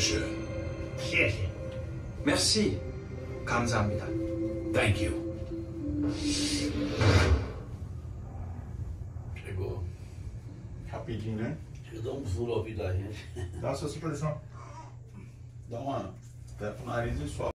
Dankeschön. 谢谢。 Merci. 감사합니다. Thank you. Chegou. Rapidinho, né? Chegou um furo ao ouvido da gente. Dá a sua supressão. Dá uma. Até pro nariz e sobe.